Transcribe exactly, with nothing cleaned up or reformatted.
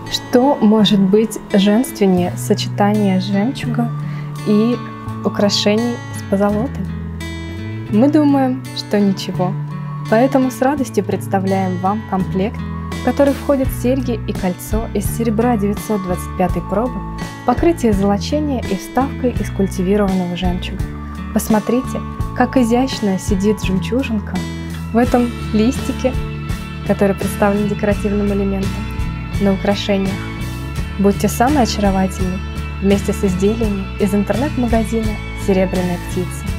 Что может быть женственнее сочетания жемчуга и украшений с позолотой? Мы думаем, что ничего, поэтому с радостью представляем вам комплект, в который входят серьги и кольцо из серебра девятьсот двадцать пятой пробы, покрытие золочения и вставкой из культивированного жемчуга. Посмотрите, как изящно сидит жемчужинка в этом листике, который представлен декоративным элементом, на украшениях. Будьте самые очаровательные вместе с изделиями из интернет-магазина «Серебряная птица».